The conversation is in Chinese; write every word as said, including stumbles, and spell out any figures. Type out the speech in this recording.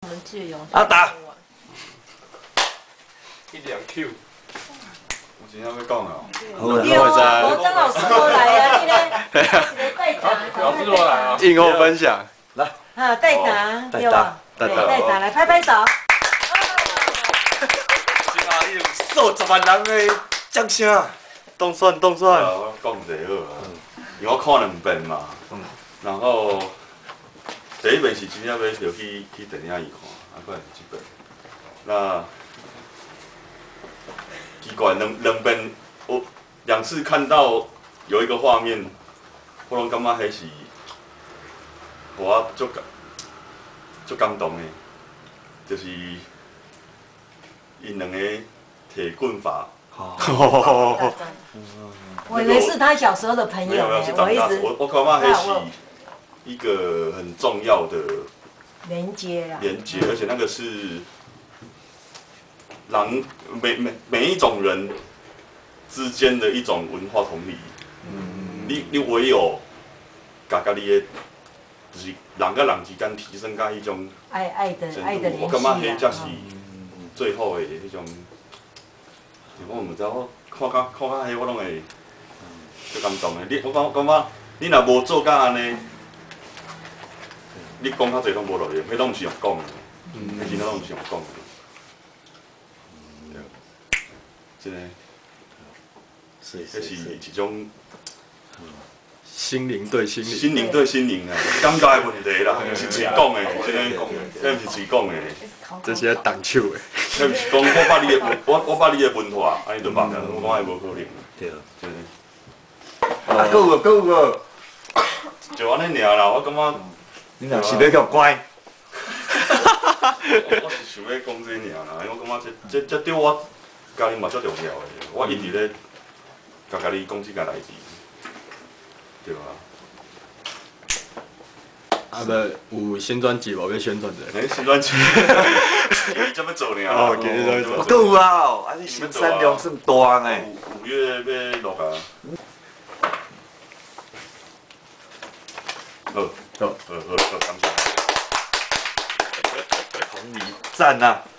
我们借用啊打， 一两 Q。 有真正要讲哦。 好啦， 对哦，罗张老师都来啊，你咧，是代打， 老师都来啊， 映后分享， 来， 啊，代打，对吧？对，代打，来拍拍手。 今下已经数十万人的掌声，动算动算。 我讲一个好啊，因为我看两遍嘛，然后第一遍是真正要就去去电影院看，啊，过来是这遍，那。 奇怪，两两边我两次看到有一个画面，我拢感觉迄是，我足感足感动的，就是因两个铁棍法。 我以为是他小时候的朋友呢，我一直我我感觉迄是一个很重要的连接啊， 连接，而且那个是。 人每每每一种人之间的一种文化同理，嗯、你你唯有甲甲你的，就是人甲人之间提升到迄种爱爱的爱的联系啊。 我感觉迄才是最好的迄种。我毋知我看到看到迄我拢会足感动的。你我感感觉你若无做甲安尼，你讲较济拢无路用，迄拢是用讲的，迄真拢是用讲的。 真诶， 是这是一种心灵对心灵， 心灵对心灵啊，感觉的问题啦，毋是嘴讲的，真诶，这毋是嘴讲的， 这是在动手的， 这毋是讲我把你的我我把你的文化，安尼就放了，我讲也无可能。 对， 真诶。 啊，够有够有， 就安尼尔啦，我感觉你若是要叫乖， 我是想要讲这尔啦，因为我感觉这这这对我。 家己嘛足重要的，我一直咧甲家己讲即件代志，对啊。 啊不，有新专辑无要宣传者？ 诶，新专辑，今这要做呢。 哦，今日在做。 够有啊，啊你新产量算大呢。 五月要录啊。好，好，好，好，好，感谢。 同理，赞啊！